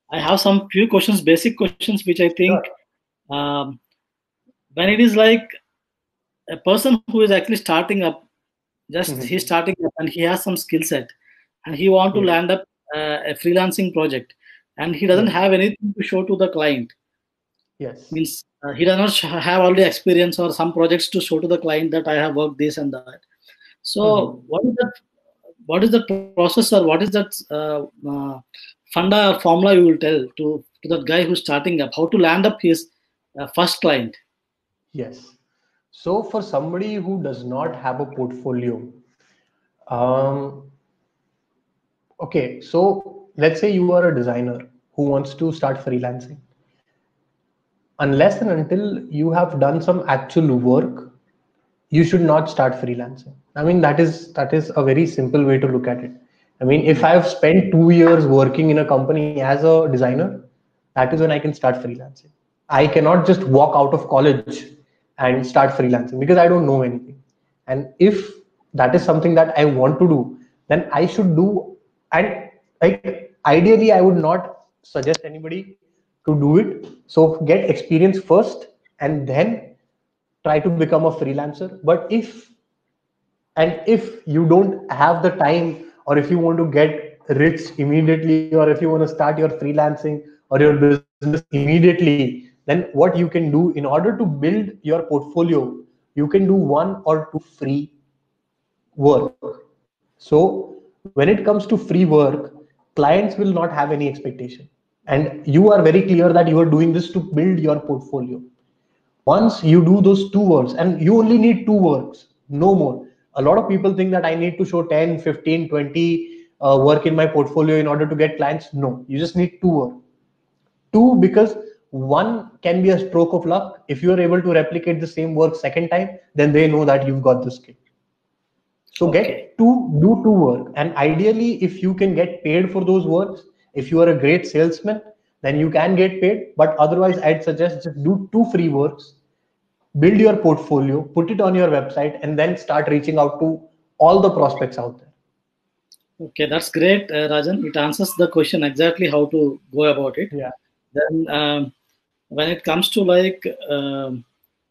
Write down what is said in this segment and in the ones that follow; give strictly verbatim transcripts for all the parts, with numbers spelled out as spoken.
I have some few questions, basic questions, which I think Sure. um, when it is like a person who is actually starting up, just he's Mhm. starting up and he has some skill set, and he want to Yes. land up uh, a freelancing project, and he doesn't Yes. have anything to show to the client. Yes. Means uh, he does not sh- have already experience or some projects to show to the client that I have worked this and that. So Mhm. what is that? What is the process or what is that uh, uh, funda formula you will tell to to that guy who's starting up how to land up his uh, first client? Yes. So for somebody who does not have a portfolio, um, okay, so let's say you are a designer who wants to start freelancing. Unless and until you have done some actual work, you should not start freelancing. I mean, that is that is a very simple way to look at it. I mean, if I've spent two years working in a company as a designer, that is when I can start freelancing. I cannot just walk out of college and start freelancing because I don't know anything. And if that is something that I want to do, then I should do. And like ideally, I would not suggest anybody to do it. So get experience first and then try to become a freelancer. But if and if you don't have the time, or if you want to get rich immediately, or if you want to start your freelancing or your business immediately, then what you can do in order to build your portfolio, you can do one or two free work. So when it comes to free work, clients will not have any expectation, and you are very clear that you are doing this to build your portfolio. Once you do those two works, and you only need two works, no more. A lot of people think that I need to show ten, fifteen, twenty uh, work in my portfolio in order to get clients. No, you just need two work. Two, because one can be a stroke of luck. If you are able to replicate the same work second time, then they know that you've got the skill. So Okay. get to do two work, and ideally, if you can get paid for those works, if you are a great salesman, then you can get paid. But otherwise, I'd suggest just do two free works, build your portfolio, put it on your website, and then start reaching out to all the prospects out there. Okay, that's great, uh, Rajan. It answers the question exactly how to go about it. Yeah. Then, um, when it comes to like, um,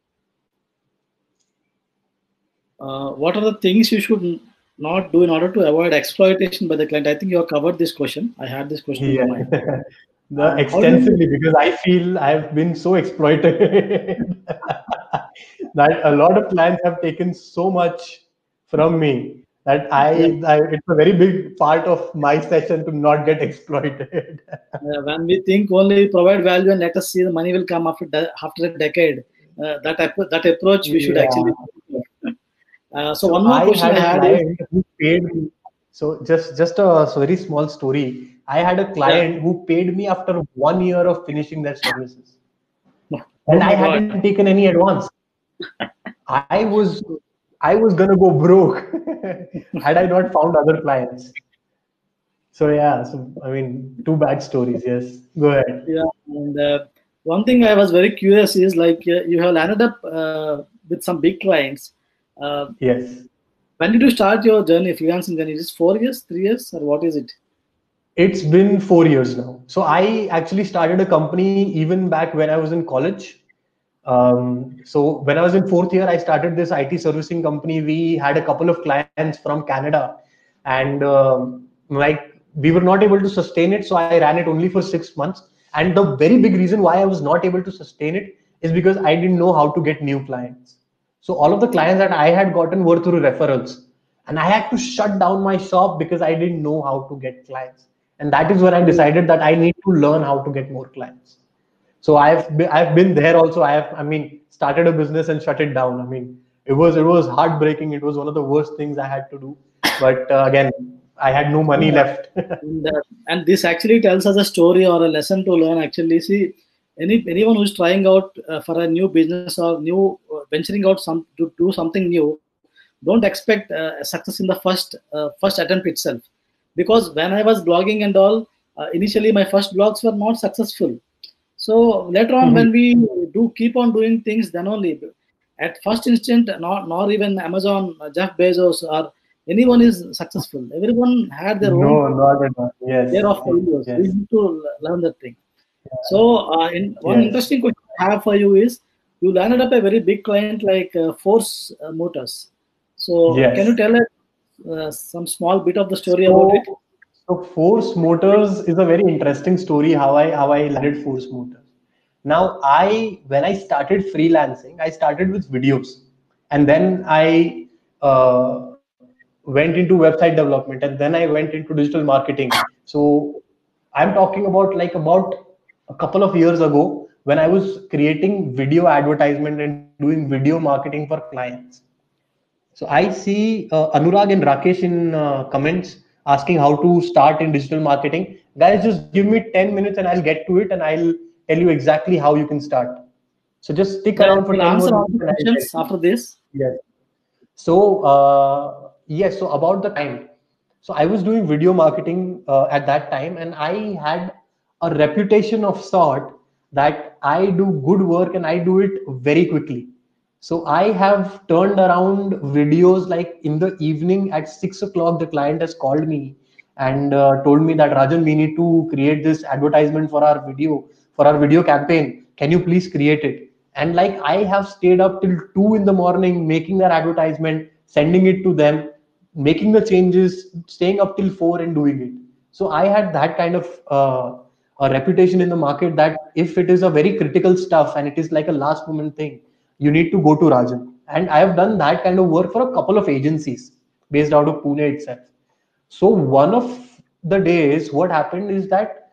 uh, what are the things you should n- not do in order to avoid exploitation by the client? I think you have covered this question. I had this question in my Yeah. mind. The Uh, how do you? extensively, because I feel I've been so exploited that a lot of clients have taken so much from me that Yeah, I, I it's a very big part of my session to not get exploited. uh, when we think only provide value and let us see the money will come after de- after a decade, uh, that ap- that approach we should Yeah. actually. Uh, so So one more I question I had a had is, client who paid me. So just just a very small story. I had a yeah, client who paid me after one year of finishing their services, oh and my I god, hadn't taken any advance. I was I was gonna go broke had I not found other clients. So yeah, so I mean, two bad stories. Yes, go ahead. yeah. And uh, one thing I was very curious is like uh, you have landed up uh, with some big clients. Uh, Yes, when did you start your journey, freelancing journey? Is it four years, three years, or what is it? it's been four years now. So I actually started a company even back when I was in college. Um, so when I was in fourth year, I started this I T servicing company. We had a couple of clients from Canada, and um, like we were not able to sustain it. So I ran it only for six months. And the very big reason why I was not able to sustain it is because I didn't know how to get new clients. So all of the clients that I had gotten were through referrals, and I had to shut down my shop because I didn't know how to get clients. And that is when I decided that I need to learn how to get more clients. So I've been, I've been there also. I have, I mean, started a business and shut it down. I mean, it was it was heartbreaking. It was one of the worst things I had to do. But uh, again, I had no money Yeah. left. And, uh, and this actually tells us a story or a lesson to learn. Actually, see, any anyone who's trying out uh, for a new business or new uh, venturing out some to do something new, don't expect uh, success in the first uh, first attempt itself. Because when I was blogging and all, uh, initially my first blogs were not successful. So later on, when we do keep on doing things, then only at first instant, not nor even Amazon, uh, Jeff Bezos or anyone is successful. Everyone had their No, own not at all. Yes, share of failures. yes, We need to learn that thing. So, uh, in, one yes. interesting question I have for you is, you landed up a very big client like uh, Force uh, Motors. So, can you Yes. tell us uh, some small bit of the story about it? So, so Force Motors is a very interesting story. How I how I landed Force Motors. Now, I when I started freelancing, I started with videos, and then I uh, went into website development, and then I went into digital marketing. So, I'm talking about like about a couple of years ago when I was creating video advertisement and doing video marketing for clients. So I see uh, Anurag and Rakesh in uh, comments asking how to start in digital marketing. Guys, just give me ten minutes and I'll get to it and I'll tell you exactly how you can start. So just stick Yeah, around for we'll ten more answer all minutes the and I'll tell questions you. after this. Yes. So uh, yes, so about the client. So I was doing video marketing uh, at that time, and I had a reputation of sort that I do good work and I do it very quickly. So I have turned around videos like in the evening at six o'clock. The client has called me and uh, told me that Rajan, we need to create this advertisement for our video for our video campaign. Can you please create it? And like I have stayed up till two in the morning making that advertisement, sending it to them, making the changes, staying up till four and doing it. So I had that kind of uh, a reputation in the market that if it is a very critical stuff and it is like a last moment thing, you need to go to Rajan. And I have done that kind of work for a couple of agencies based out of Pune itself. So one of the days, what happened is that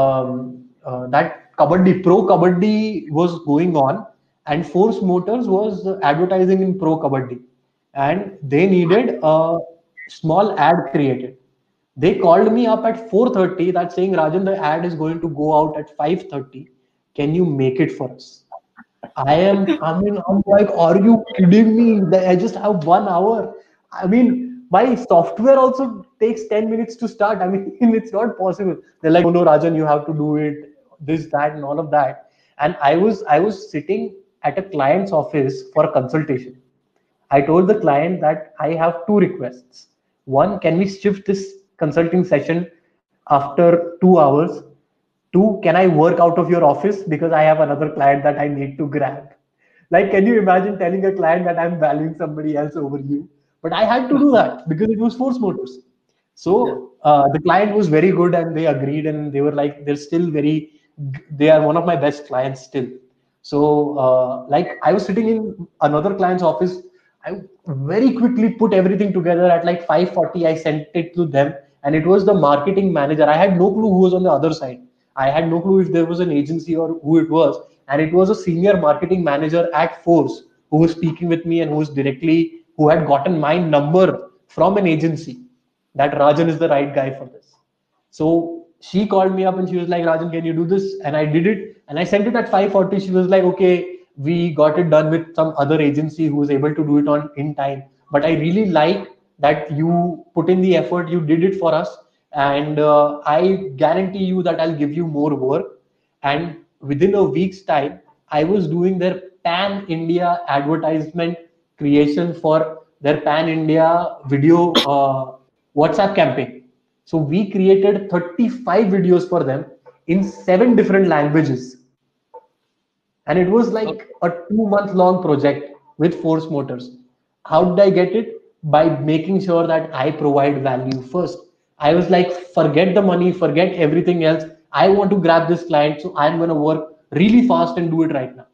um, uh, that Kabaddi Pro Kabaddi was going on, and Force Motors was advertising in Pro Kabaddi, and they needed a small ad created. They called me up at four thirty that saying, Rajan, the ad is going to go out at five thirty. Can you make it for us? I am, I mean, I'm like, are you kidding me? I just have one hour. I mean, my software also takes ten minutes to start. I mean, it's not possible. They're like, oh no, Rajan, you have to do it, this, that, and all of that. And I was, I was sitting at a client's office for a consultation. I told the client that I have two requests. One, can we shift this consulting session after two hours? Two, can I work out of your office because I have another client that I need to grab? Like, can you imagine telling a client that I'm valuing somebody else over you? But I had to do that because it was Force Motors. Yeah. So uh, the client was very good and they agreed and they were like, they're still very, they are one of my best clients still. So uh, like I was sitting in another client's office. I very quickly put everything together at like five forty. I sent it to them and it was the marketing manager. I had no clue who was on the other side. I had no clue if there was an agency or who it was. And it was a senior marketing manager at Force who was speaking with me and who was directly, who had gotten my number from an agency that Rajan is the right guy for this. So she called me up and she was like, Rajan, can you do this? And I did it. And I sent it at five forty. She was like, okay, we got it done with some other agency who was able to do it on in time. But I really like that you put in the effort, you did it for us. And uh, I guarantee you that I'll give you more work. And within a week's time, I was doing their pan India advertisement creation for their pan India video uh, WhatsApp campaign. So we created thirty-five videos for them in seven different languages. And it was Okay. like a two month long project with Force Motors. How did I get it? By making sure that I provide value first. I was like, forget the money, forget everything else. I want to grab this client, so I'm going to work really fast and do it right now.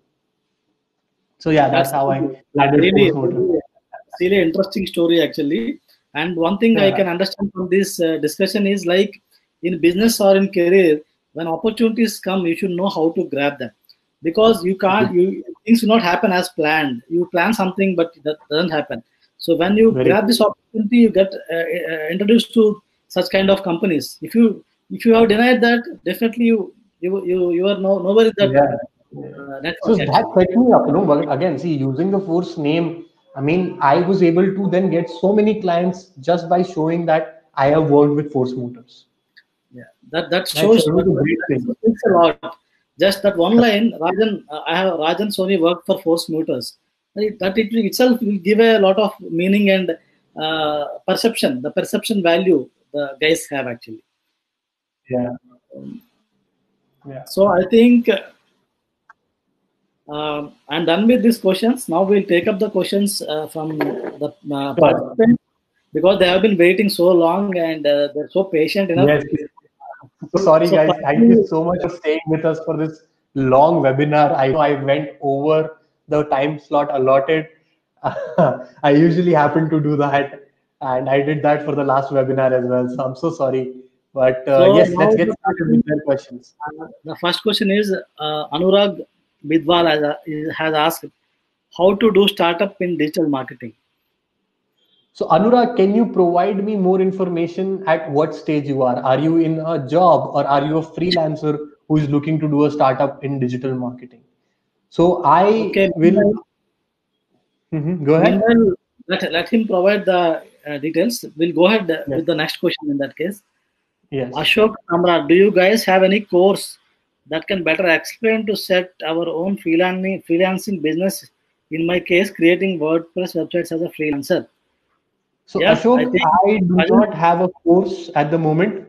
So yeah, that's That's how really, I landed really, Force Motors. really, really interesting story actually. And one thing I Yeah. can understand from this uh, discussion is like, in business or in career, when opportunities come, you should know how to grab them, because you can't. You things will not happen as planned. You plan something, but that doesn't happen. So when you Very grab this opportunity, you get uh, uh, introduced to such kind of companies. If you if you have denied that, definitely you you you, you are no nowhere in that Yeah. uh, So network that actually. set me up, you know, but again, see, using the Force name, I mean, I was able to then get so many clients just by showing that I have worked with Force Motors. Yeah, that that That's shows it was that, a great that thing. speaks a lot. Just that one line, Rajan, uh, I have Rajan Soni worked for Force Motors. That it, that it itself will give a lot of meaning and uh, perception, the perception value the guys have actually. Yeah. Um, Yeah. so I think um, I'm done with these questions. Now we'll take up the questions uh, from the uh, Sure. participants because they have been waiting so long and uh, they're so patient enough. Yes. So sorry, So guys. Thank finally, you so much for staying with us for this long webinar. I know I went over the time slot allotted. I usually happen to do that, and I did that for the last webinar as well. So I'm so sorry. But uh, so yes, now let's get the started question, with their questions. uh, the first question is uh, Anurag Bidwal has, uh, has asked how to do startup in digital marketing. So Anurag, can you provide me more information at what stage you are? Are you in a job or are you a freelancer who is looking to do a startup in digital marketing? So I Okay, will. meanwhile, Mhm, go ahead. meanwhile let, let him provide the uh, details. We'll go ahead uh, Yes. with the next question in that case. Yes. Ashok Samrat, do you guys have any course that can better explain to set our own freelancing freelancing business? In my case, creating WordPress websites as a freelancer. So Yeah, I Ashok, think I do Rajan, not have a course at the moment.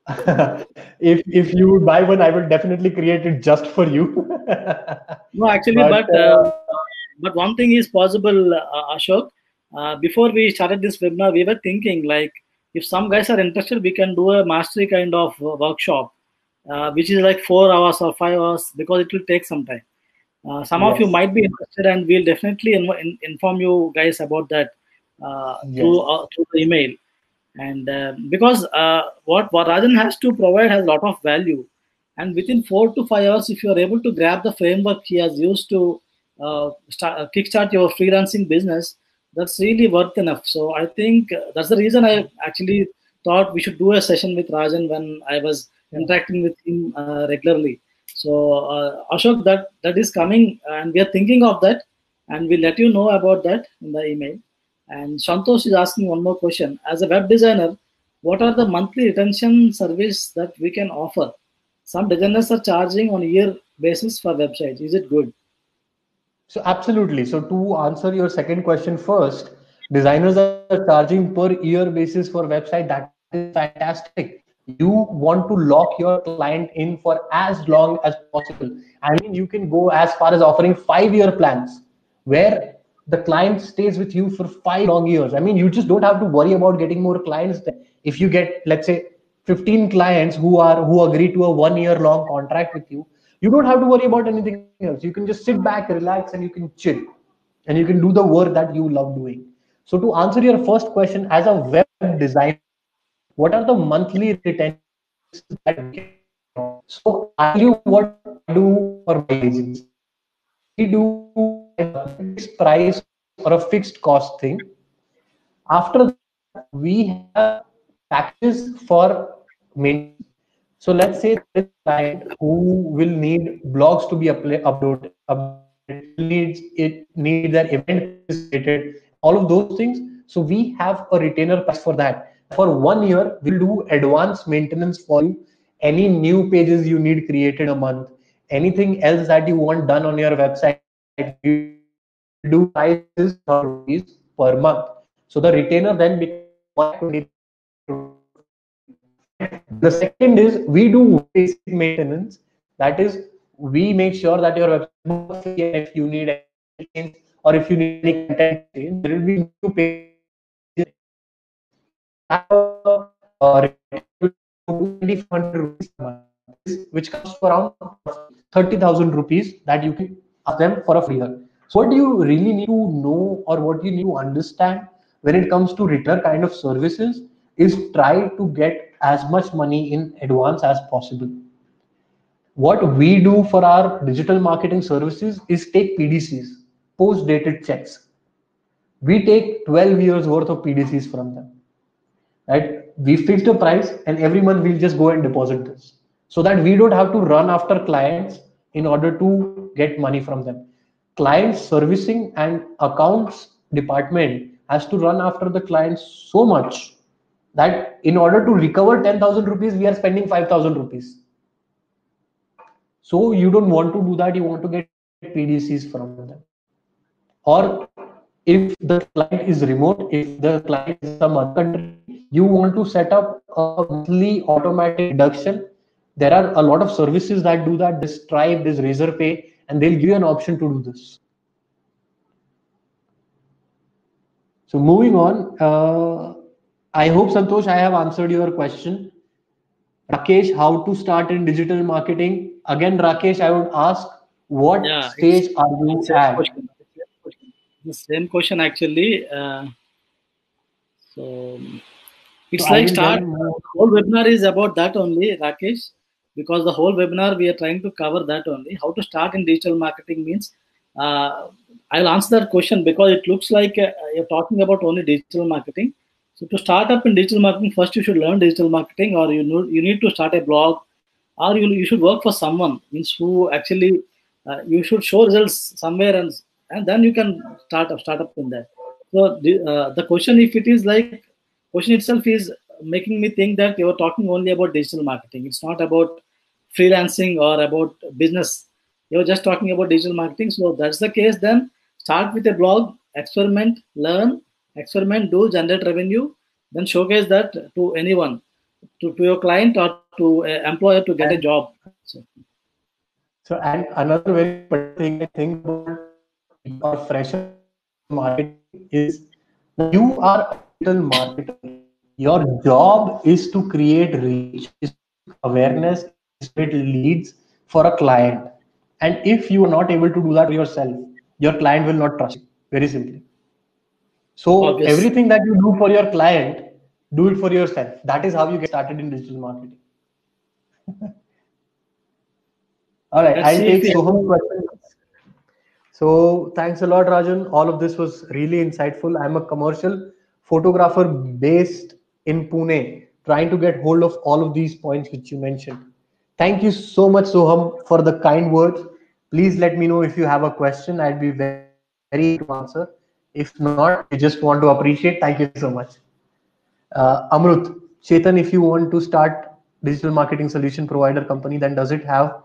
if if you would buy one, I will definitely create it just for you. no, actually, But but uh, uh, but one thing is possible, uh, Ashok. Uh, before we started this webinar, we were thinking like if some guys are interested, we can do a mastery kind of uh, workshop, uh, which is like four hours or five hours because it will take some time. Uh, some of you yes, might be interested, and we'll definitely in, in, inform you guys about that uh, yes, through uh, through the email. And uh, because uh, what what Rajan has to provide has a lot of value, and within four to five hours, if you are able to grab the framework he has used to uh, start uh, kickstart your freelancing business, that's really worth enough. So I think uh, that's the reason I actually thought we should do a session with Rajan when I was yeah. interacting with him uh, regularly. So uh, Ashok, that that is coming, and we are thinking of that, and we'll let you know about that in the email. And Santosh is asking one more question. As a web designer, what are the monthly retention service that we can offer? Some designers are charging on a year basis for websites. Is it good? So absolutely. So to answer your second question first, designers are charging per year basis for website. That is fantastic. You want to lock your client in for as long as possible. I mean, you can go as far as offering five-year plans where the client stays with you for five long years. I mean, you just don't have to worry about getting more clients then. If you get, let's say, fifteen clients who are who agree to a one year long contract with you, you don't have to worry about anything else. You can just sit back, relax, and you can chill, and you can do the work that you love doing. So to answer your first question, as a web designer, what are the monthly retention services that we can offer? So I'll tell you what I do for my agency. We do a fixed price or a fixed cost thing. After that, we have packages for maintenance. So let's say there is a client who will need blogs to be uploaded, updated. He will needs it needs their event pages created, all of those things. So we have a retainer price for that. For one year, we'll do advanced maintenance for you. Any new pages you need created a month, anything else that you want done on your website, we will do that. The price is one thousand rupees per month. So the retainer then becomes one lakh twenty thousand rupees for you. And the second is we do basic maintenance. That is, we make sure that your website is bug free, and if you need any title change or if you need any content change, there will be new pages created. So that uh, uh, retainer will do twenty-five hundred rupees per month, that is, which comes to around thirty thousand rupees that you can ask them for a free year. So what do you really need to know or what you need to understand when it comes to retainer kind of services is try to get as much money in advance as possible. What we do for our digital marketing services is take P D Cs, post dated checks. We take twelve years worth of P D Cs from them. Right? We fixed a price and every month we'll just go and deposit this so that we don't have to run after clients in order to get money from them. Client servicing and accounts department has to run after the clients so much that in order to recover ten thousand rupees, we are spending five thousand rupees. So you don't want to do that. You want to get P D Cs from them. Or if the client is remote, if the client is some other country, you want to set up a monthly automatic deduction. There are a lot of services that do that. This Stripe, this Razorpay, and they'll give you an option to do this. So moving on, uh, I hope Santosh, I have answered your question. Rakesh, how to start in digital marketing? Again, Rakesh, I would ask, what Yeah, stage it's are you the same at? question. The same question actually. Uh, so So it's I like will start. then move. Whole webinar is about that only, Rakesh, because the whole webinar we are trying to cover that only. How to start in digital marketing means. Uh, I'll answer that question because it looks like uh, you're talking about only digital marketing. So to start up in digital marketing, first you should learn digital marketing, or you know you need to start a blog, or you you should work for someone means who actually uh, you should show results somewhere, and and then you can start up start up in that. So the, uh, the question, if it is like question itself is making me think that you are talking only about digital marketing. It's not about freelancing or about business. You're just talking about digital marketing. So that's the case. Then start with a blog, experiment, learn, experiment, do, generate revenue, then showcase that to anyone, to, to your client or to an employer to get a And job. So, so, and another very important thing I think about your fresher marketing is that you are a digital marketer. Your job is to create reach, is awareness, is to create leads for a client. And if you are not able to do that for yourself, your client will not trust you. Very simply. So obvious. everything that you do for your client, do it for yourself. That is how you get started in digital marketing. All right, Let's I'll see if take we have Soham's question. So thanks a lot, Rajan. All of this was really insightful. I'm a commercial photographer based in Pune, trying to get hold of all of these points which you mentioned. Thank you so much, Soham, for the kind words. Please let me know if you have a question. I'd be very happy to answer. If not, if you just want to appreciate, thank you so much. Uh, Amrut, Chetan, if you want to start digital marketing solution provider company, then does it have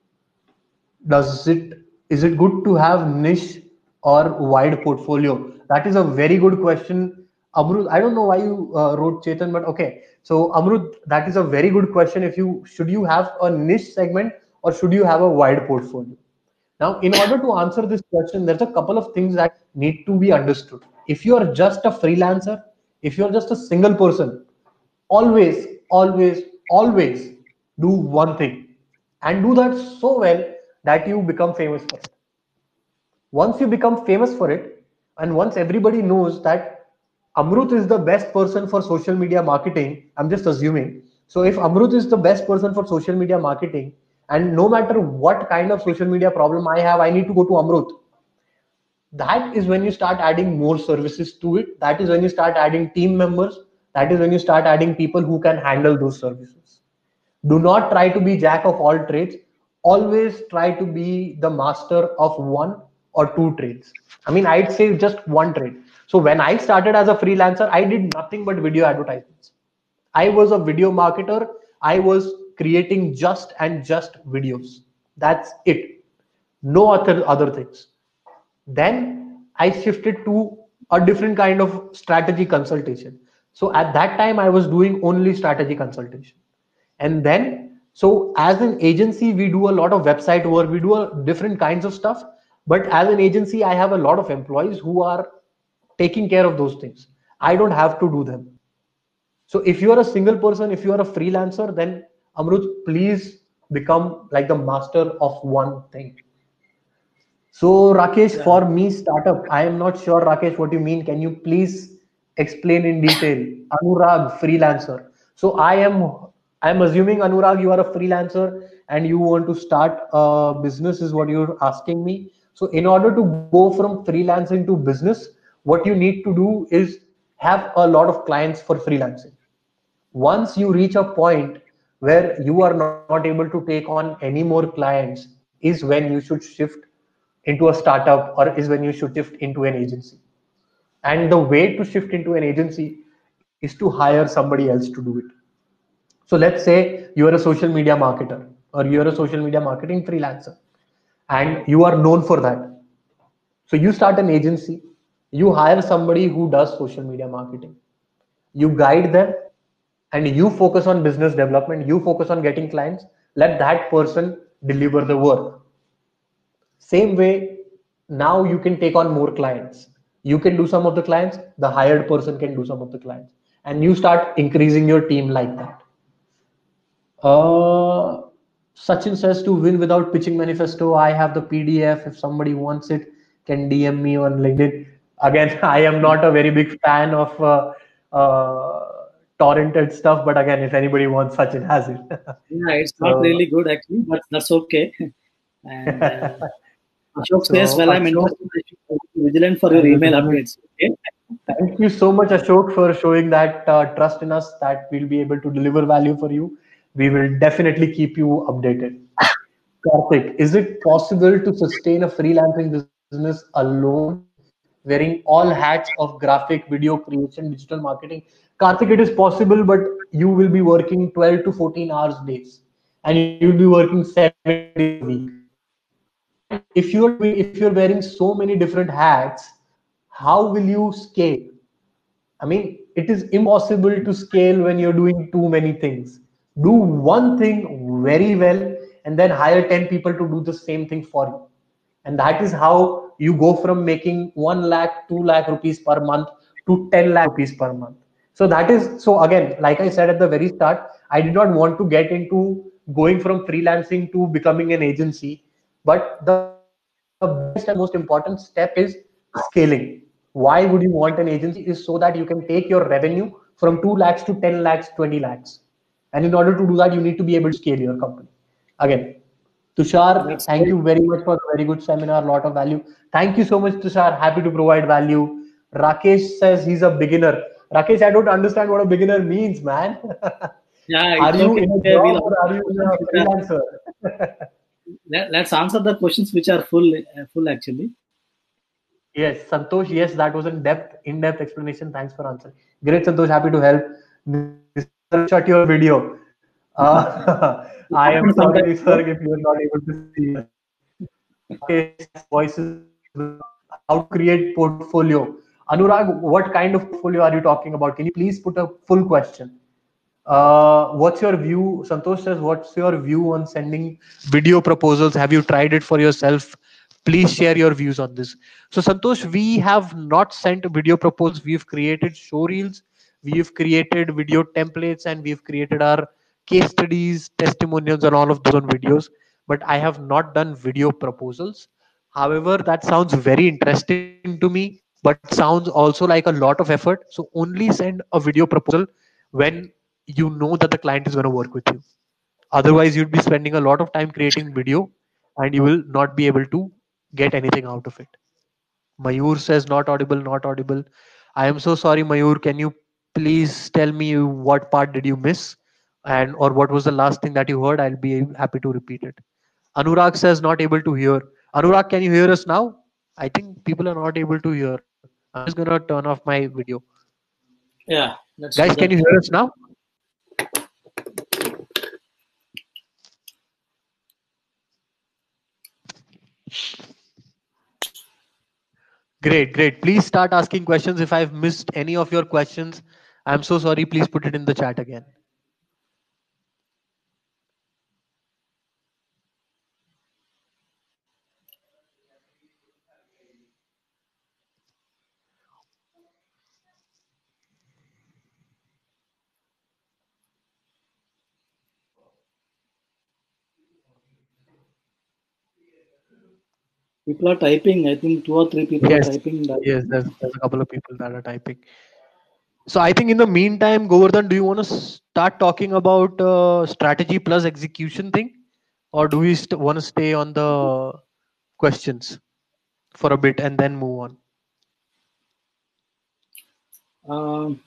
does it is it good to have niche or wide portfolio? That is a very good question, Amrut. I don't know why you uh, wrote Chetan, but okay. So Amrut, that is a very good question. If you should you have a niche segment or should you have a wide portfolio? Now, in order to answer this question, there's a couple of things that need to be understood. If you are just a freelancer, if you're just a single person, always always always do one thing, and do that so well that you become famous for it. Once you become famous for it, and once everybody knows that Amrut is the best person for social media marketing, I'm just assuming. So if Amrut is the best person for social media marketing, and no matter what kind of social media problem I have, I need to go to Amrut. That is when you start adding more services to it. That is when you start adding team members. That is when you start adding people who can handle those services. Do not try to be jack of all trades. Always try to be the master of one or two trades. I mean, I'd say just one trade. So when I started as a freelancer, I did nothing but video advertisements. I was a video marketer. I was creating just and just videos. That's it. No other other things. Then I shifted to a different kind of strategy consultation. So at that time, I was doing only strategy consultation. And then, so as an agency, we do a lot of website work, we do a different kinds of stuff. But as an agency, I have a lot of employees who are taking care of those things. I don't have to do them. So if you are a single person, if you are a freelancer, then Amrut, please become like the master of one thing. So Rakesh, Yeah. for me, startup, I am not sure, Rakesh, what you mean. Can you please explain in detail? Anurag, freelancer. So I am, I am assuming Anurag, you are a freelancer and you want to start a business, is what you're asking me. So in order to go from freelancing to business, what you need to do is have a lot of clients for freelancing. Once you reach a point where you are not able to take on any more clients, is when you should shift into a startup, or is when you should shift into an agency. And the way to shift into an agency is to hire somebody else to do it. So let's say you are a social media marketer, or you are a social media marketing freelancer, and you are known for that. So you start an agency, You hire somebody who does social media marketing. You guide them and you focus on business development. You focus on getting clients. Let that person deliver the work. Same way, now you can take on more clients. You can do some of the clients, the hired person can do some of the clients. And you start increasing your team like that. Uh, Sachin says to win without pitching manifesto. I have the P D F. If somebody wants it, can D M me on LinkedIn. Again, I am not a very big fan of uh, uh, torrented stuff, but again, if anybody wants, Sachin has it. Yeah, it's not So, really good actually, but that's okay. And uh, Ashok says, so well, I'm Ashok, interested. I should be vigilant for your thank you email so much. updates. Okay. Thank you so much, Ashok, for showing that uh, trust in us that we'll be able to deliver value for you. We will definitely keep you updated. Karthik, is it possible to sustain a freelancing business alone, wearing all hats of graphic, video creation, digital marketing? Karthik, it is possible, but you will be working twelve to fourteen hours days, and you'll be working seven days a week. And if you're doing, if you're wearing so many different hats, how will you scale? I mean, it is impossible to scale when you're doing too many things. Do one thing very well and then hire ten people to do the same thing for you. And that is how you go from making one lakh, two lakh rupees per month to ten lakh rupees per month. So that is, so again, like I said at the very start, I did not want to get into going from freelancing to becoming an agency. But the best and most important step is scaling. Why would you want an agency? Is so that you can take your revenue from two lakhs to ten lakhs, twenty lakhs. And in order to do that, you need to be able to scale your company. Again, Tushar, That's thank great. you very much for a very good seminar, lot of value. Thank you so much, Tushar. Happy to provide value. Rakesh says he's a beginner. Rakesh, I don't understand what a beginner means, man. Yeah, Are it's you okay. in a We'll job answer or are the you questions a which are, freelancer? let, let's answer the questions which are full, uh, full actually. Yes, Santosh. Yes, that was in depth, in-depth explanation. Thanks for answering. Great, Santosh. Happy to help. Nisarg, shut your video. Uh, It I am happens sorry, sometimes, no? Nisarg, if you are not able to see us. Rakesh, voice is how to create portfolio. Anurag, what kind of portfolio are you talking about? Can you please put a full question? Uh, what's your view? Santosh says, what's your view on sending video proposals? Have you tried it for yourself? Please share your views on this. So, Santosh, we have not sent video proposals. We've created show reels, we've created video templates, and we've created our case studies, testimonials, and all of those on videos. But I have not done video proposals. However, that sounds very interesting to me, but sounds also like a lot of effort. So, only send a video proposal when you know that the client is going to work with you. Otherwise, you'd be spending a lot of time creating video and you will not be able to get anything out of it. Mayur says not audible, not audible. I am so sorry, Mayur. Can you please tell me what part did you miss and or what was the last thing that you heard? I'll be happy to repeat it. Anurag says not able to hear. Anurag, can you hear us now? I think people are not able to hear. I'm just gonna turn off my video. Yeah, let's Guys, do can that. you hear us now? Great, great. Please start asking questions. If I've missed any of your questions, I'm so sorry. Please put it in the chat again. People are typing. I think two or three people are Yes, typing that. yes, there's, there's a couple of people that are typing. So I think in the meantime, Govardhan, do you want to start talking about uh, strategy plus execution thing, or do we st- want to stay on the questions for a bit and then move on? Um,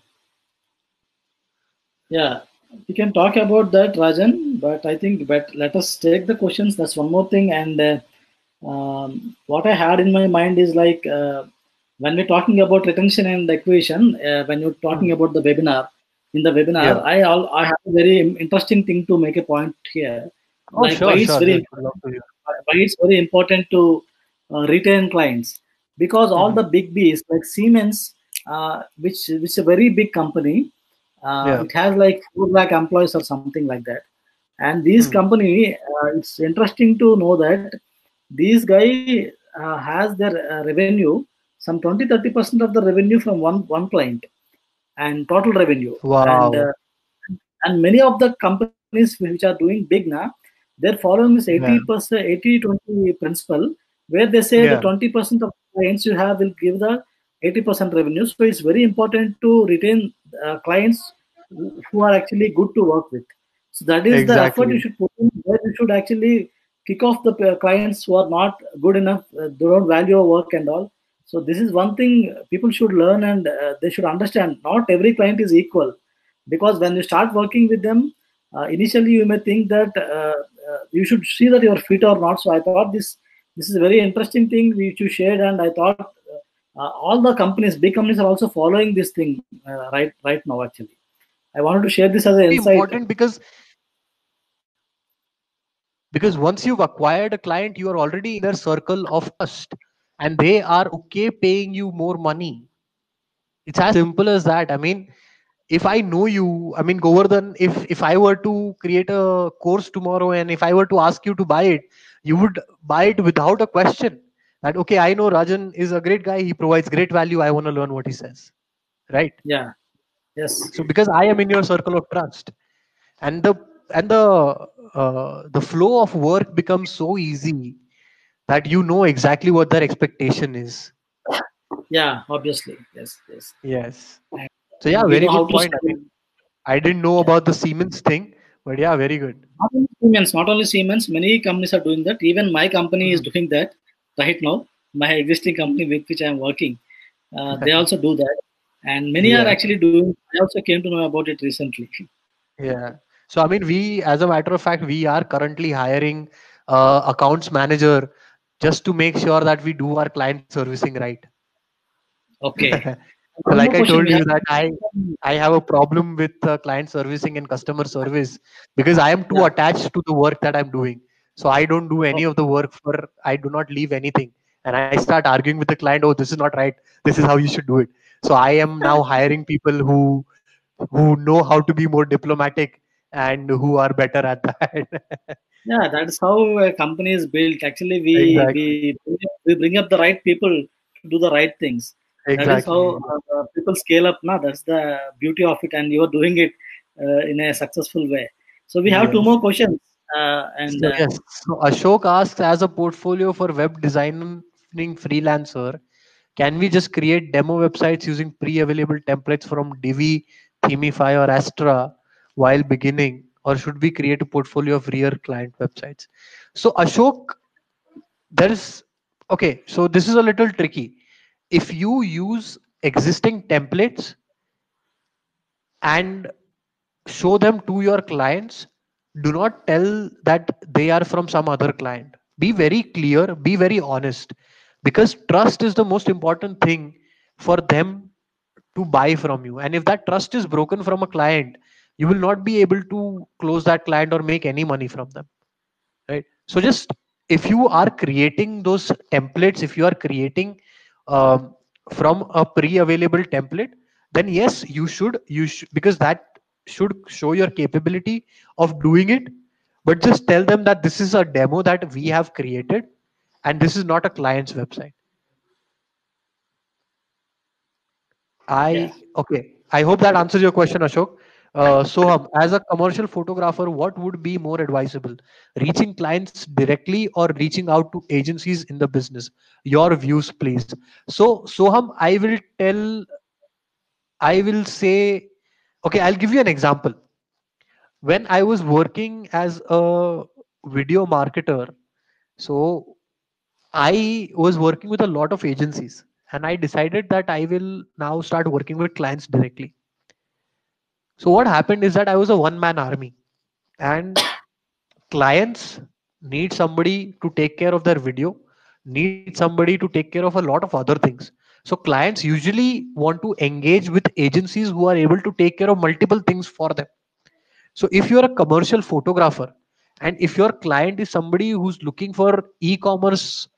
yeah, we can talk about that, Rajan. But I think, but let us take the questions. That's one more thing. And uh, um, what I had in my mind is like uh, when we're talking about retention and acquisition, uh, when you're talking Hmm. about the webinar, in the webinar, Yeah. I al- I have a very interesting thing to make a point here. Oh, Like why sure, it's sure. very Yes, would important, love to hear. why it's very important to uh, retain clients. because all Mhm. the big B's like Siemens, uh, which which is a very big company, uh, Yeah. it has like four lakh employees or something like that. And these Hmm. company, uh, it's interesting to know that these guy uh, has their uh, revenue, some twenty thirty percent of the revenue from one one client and total revenue. And Wow. uh, and many of the companies which are doing big now, they're following this eighty Yeah. percent eighty twenty principle, where they say the Yeah. twenty percent of clients you have will give the eighty percent revenue. So it's very important to retain uh, clients who who are actually good to work with. So that is the effort you Exactly. should put in, where you should actually kick off the uh, clients who are not good enough, uh, they don't value your work and all. So this is one thing people should learn, and uh, they should understand. Not every client is equal, because when you start working with them, uh, initially you may think that uh, uh, you should see that you're fit or not. So I thought this this is a very interesting thing which you shared, and I thought uh, uh, all the companies, big companies, are also following this thing uh, right right now. Actually, I wanted to share this as an Very insight. important because because once you've acquired a client, you are already in their circle of trust, and they are okay paying you more money. It's as simple as that. I mean, if I know you, I mean, Govardhan, if if I were to create a course tomorrow and if I were to ask you to buy it, you would buy it without a question. That okay, I know Rajan is a great guy. He provides great value. I want to learn what he says, right? Yeah. Yes. So because I am in your circle of trust, and the and the uh, the flow of work becomes so easy that you know exactly what their expectation is. Yeah. Obviously. Yes. Yes. Yes. And, So yeah, and we very know how good to point. I study. mean, I didn't know Yeah. about the Siemens thing, but yeah, very good. Not only Siemens, not only Siemens, many companies are doing that. Even my company is Mhm. doing that right now. My existing company with which I am working, uh, they also do that, and many are Yeah, actually doing. I also came to know about it recently. yeah. So I mean, we, as a matter of fact, we are currently hiring uh, accounts manager just to make sure that we do our client servicing right. Okay. So One like more I question told we have. you that I I have a problem with uh, client servicing and customer service because I am too Yeah. attached to the work that I'm doing. So I don't do any Okay. of the work for I do not leave anything. And I start arguing with the client, oh, this is not right. This is how you should do it. So I am now hiring people who who know how to be more diplomatic and who are better at that. Yeah, that's how a company is built. Actually, we we Exactly. we bring up the right people to do the right things. That is how Exactly. uh, uh, people scale up. Now, that's the beauty of it, and you are doing it uh, in a successful way. So we have two Yes. more questions, uh, and So uh, yes, so Ashok asks, as a portfolio for web designing freelancer, can we just create demo websites using pre-available templates from Divi, Themify, or Astra while beginning, or should we create a portfolio of real client websites? So Ashok, there is okay. So this is a little tricky. If you use existing templates and show them to your clients, do not tell that they are from some other client. Be very clear, be very honest, because trust is the most important thing for them to buy from you. And if that trust is broken from a client, you will not be able to close that client or make any money from them, right? So just, if you are creating those templates, if you are creating um, from a pre-available template, then yes, you should you should because that should show your capability of doing it. But just tell them that this is a demo that we have created and this is not a client's website. yeah. I Okay. I hope that answers your question, Ashok. Uh, so, um, as a commercial photographer, what would be more advisable? Reaching clients directly or reaching out to agencies in the business? Your views, please. So, Soham, I will tell, I will say, okay, I'll give you an example. When I was working as a video marketer, so I was working with a lot of agencies and I decided that I will now start working with clients directly. So what happened is that I was a one man army and clients need somebody to take care of their video, need somebody to take care of a lot of other things. So clients usually want to engage with agencies who are able to take care of multiple things for them. So if you're a commercial photographer and if your client is somebody who's looking for e-commerce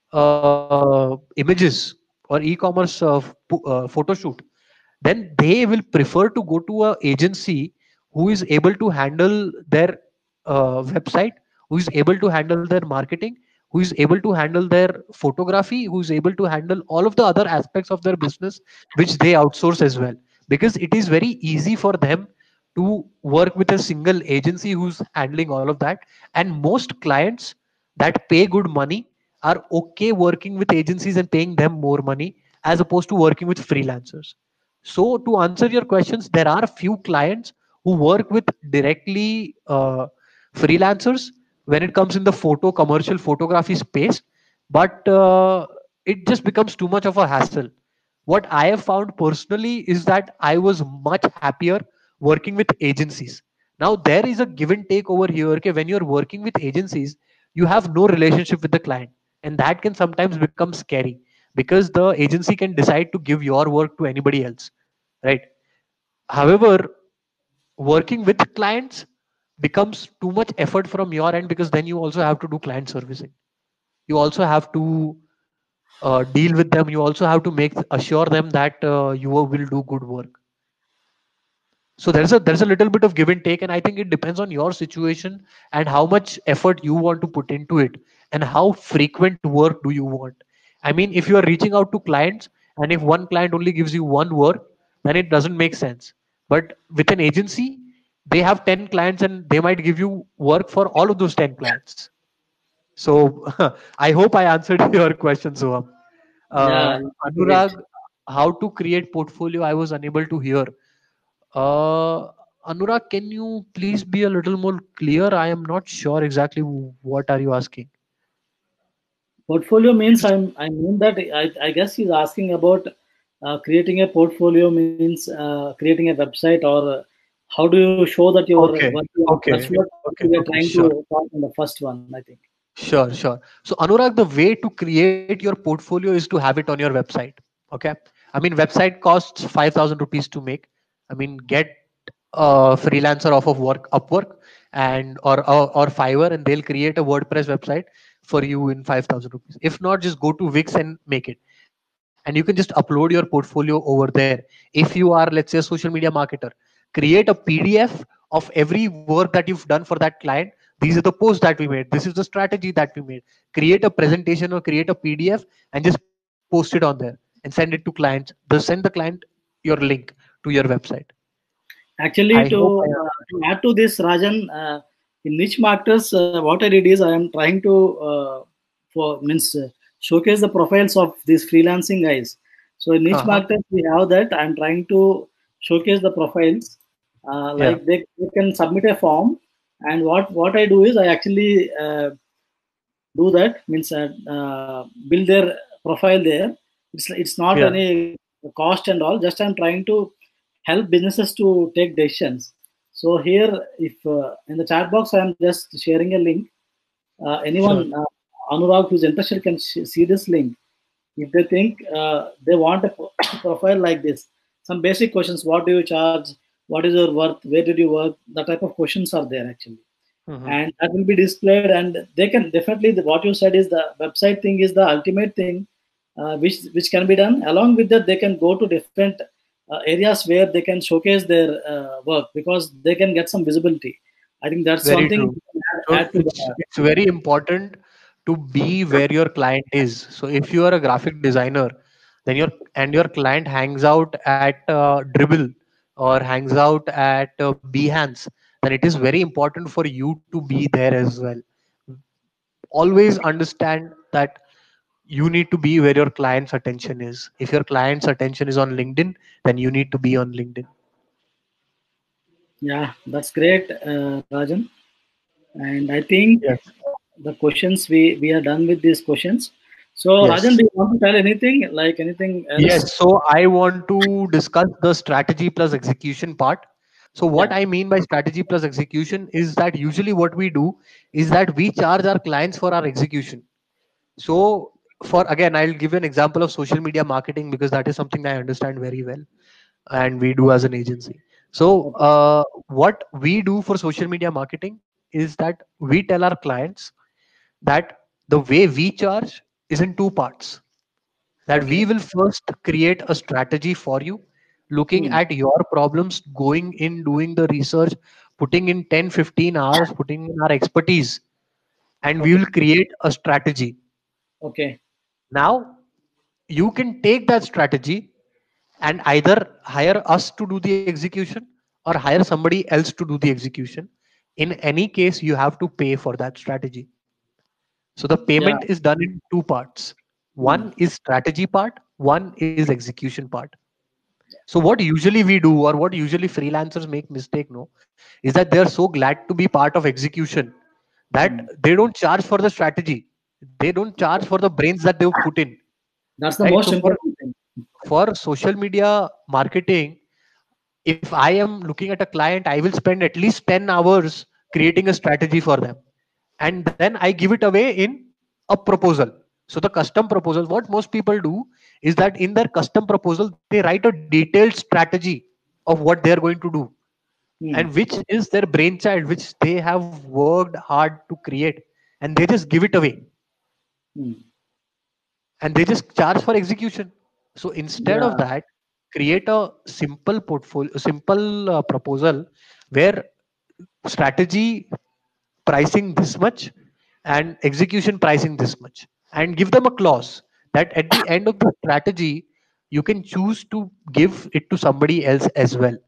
uh, images or e-commerce uh, pu- uh, photo shoot, then they will prefer to go to a agency who is able to handle their uh, website, who is able to handle their marketing, who is able to handle their photography, who is able to handle all of the other aspects of their business, which they outsource as well, because it is very easy for them to work with a single agency who's handling all of that. And most clients that pay good money are okay working with agencies and paying them more money as opposed to working with freelancers. So to answer your questions, there are a few clients who work with directly uh, freelancers when it comes in the photo commercial photography space, but uh, it just becomes too much of a hassle. What I have found personally is that I was much happier working with agencies. Now there is a give and take over here. Okay, when you're working with agencies, you have no relationship with the client, and that can sometimes become scary because the agency can decide to give your work to anybody else, right? However, working with clients becomes too much effort from your end, because then you also have to do client servicing, you also have to uh, deal with them, you also have to make assure them that uh, you will do good work. So there's a there's a little bit of give and take, and I think it depends on your situation and how much effort you want to put into it, and how frequent work do you want. I mean, if you are reaching out to clients and if one client only gives you one work, then it doesn't make sense. But with an agency, they have ten clients and they might give you work for all of those ten clients. So I hope I answered your question, Soham. uh, Yeah, great. Anurag, how to create portfolio, I was unable to hear. uh, Anurag, can you please be a little more clear? I am not sure exactly what are you asking. Portfolio means I'm I mean that I, I guess he's asking about uh, creating a portfolio means uh, creating a website, or uh, how do you show that you're Okay, working on. That's okay, what okay, we are okay, trying sure, to talk in the first one, I think. sure, sure. So, Anurag, the way to create your portfolio is to have it on your website. Okay, I mean, website costs five thousand rupees to make. I mean, get a freelancer off of work Upwork and or or, or Fiverr, and they'll create a WordPress website for you in five thousand rupees. If not, just go to Wix and make it, and you can just upload your portfolio over there. If you are, let's say, a social media marketer, create a PDF of every work that you've done for that client. These are the posts that we made, this is the strategy that we made. Create a presentation or create a PDF and just post it on there and send it to clients. They'll send the client your link to your website. I Actually, to, hope I uh, answered. to add to this, Rajan, uh, in niche marketers, uh, what I did is I am trying to uh, for means uh, showcase the profiles of these freelancing guys. So in niche Uh-huh. marketers, we have that. I'm trying to showcase the profiles. Uh, Yeah. like they, they can submit a form, and what what I do is I actually uh, do that means uh, uh, build their profile there. It's it's not Yeah. any cost and all, just I'm trying to help businesses to take decisions. So here, if uh, in the chat box I am just sharing a link. Uh, anyone, Sure. uh, Anurag, who's interested can sh- see this link. If they think uh, they want a pro- profile like this, some basic questions: what do you charge, what is your worth, where did you work, the type of questions are there actually, Hmm. and that will be displayed. And they can definitely, the, what you said is the website thing is the ultimate thing, uh, which which can be done. Along with that, they can go to different uh, areas where they can showcase their uh, work, because they can get some visibility. I think that's Very something true. we can add, So add to it's the. it's very important to be where your client is. So if you are a graphic designer, then your and your client hangs out at uh, Dribble or hangs out at uh, Behance, then it is very important for you to be there as well. Always understand that you need to be where your client's attention is. If your client's attention is on LinkedIn, then you need to be on LinkedIn. Yeah, that's great, uh, Rajan. And I think Yes. the questions, we we are done with these questions. So Rajan, Yes. do you want to tell anything, like anything else? Yes, so I want to discuss the strategy plus execution part. So, what Yeah. I mean by strategy plus execution is that usually what we do is that we charge our clients for our execution. So, for again, I'll give you an example of social media marketing because that is something I understand very well and we do as an agency. So, Okay. uh, what we do for social media marketing is that we tell our clients that the way we charge is in two parts. That Okay. we will first create a strategy for you, looking Hmm. at your problems, going in, doing the research, putting in ten, fifteen hours, putting in our expertise, and we Okay. will create a strategy. Okay. Now, you can take that strategy and either hire us to do the execution or hire somebody else to do the execution. In any case, you have to pay for that strategy. So the Yeah. payment is done in two parts. Hmm. One is strategy part, one is execution part. So what usually we do, or what usually freelancers make mistake, no, is that they are so glad to be part of execution that Hmm. they don't charge for the strategy. They don't charge for the brains that they've put in. That's the Right. most So for important thing. for social media marketing, if I am looking at a client, I will spend at least ten hours creating a strategy for them. And then I give it away in a proposal. So the custom proposal, what most people do is that in their custom proposal, they write a detailed strategy of what they are going to do, Hmm. and which is their brainchild, which they have worked hard to create, and they just give it away, Hmm. and they just charge for execution. So instead of Yeah. that, create a simple portfolio, simple uh, proposal where strategy pricing this much and execution pricing this much, and give them a clause that at the end of the strategy you can choose to give it to somebody else as well.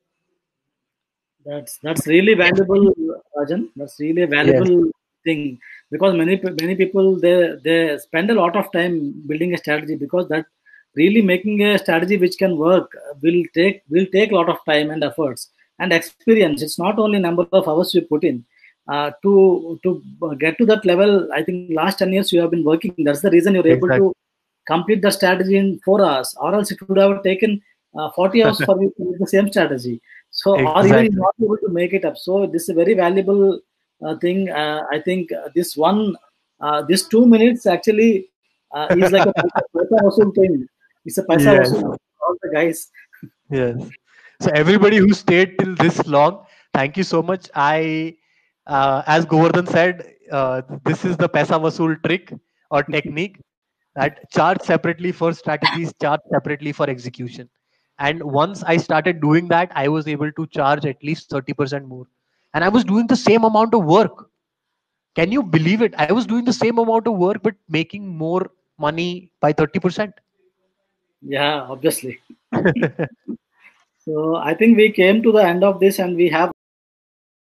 That's that's really valuable, Rajan. That's really a Yes, valuable thing, because many pe- many people they they spend a lot of time building a strategy, because that really making a strategy which can work will take will take a lot of time and efforts and experience. It's not only number of hours you put in uh, to to get to that level. I think last ten years you have been working. That's the reason you're able exactly. to complete the strategy in four hours, or else it would have taken uh, forty hours for you to make the same strategy. So, or even you're Exactly. not able to make it up. So, this is a very valuable uh, thing. Uh, I think uh, this one, uh, this two minutes actually uh, is like a paisa paisa vasool thing. It's a paisa Yes. vasool for all the guys. Yes. So everybody who stayed till this long, thank you so much. I, uh, as Govardhan said, uh, this is the Paisa Vasool trick or technique, that charge separately for strategies, charge separately for execution. And once I started doing that, I was able to charge at least thirty percent more. And I was doing the same amount of work. Can you believe it? I was doing the same amount of work, but making more money by thirty percent. Yeah, obviously. So I think we came to the end of this, and we have